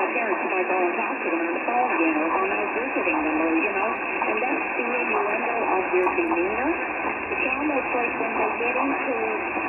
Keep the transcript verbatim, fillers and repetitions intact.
my parents if I go and talk to them on the phone, you know, if I'm out visiting them, or, you know, and that's the innuendo of their demeanor. It's almost like when they get into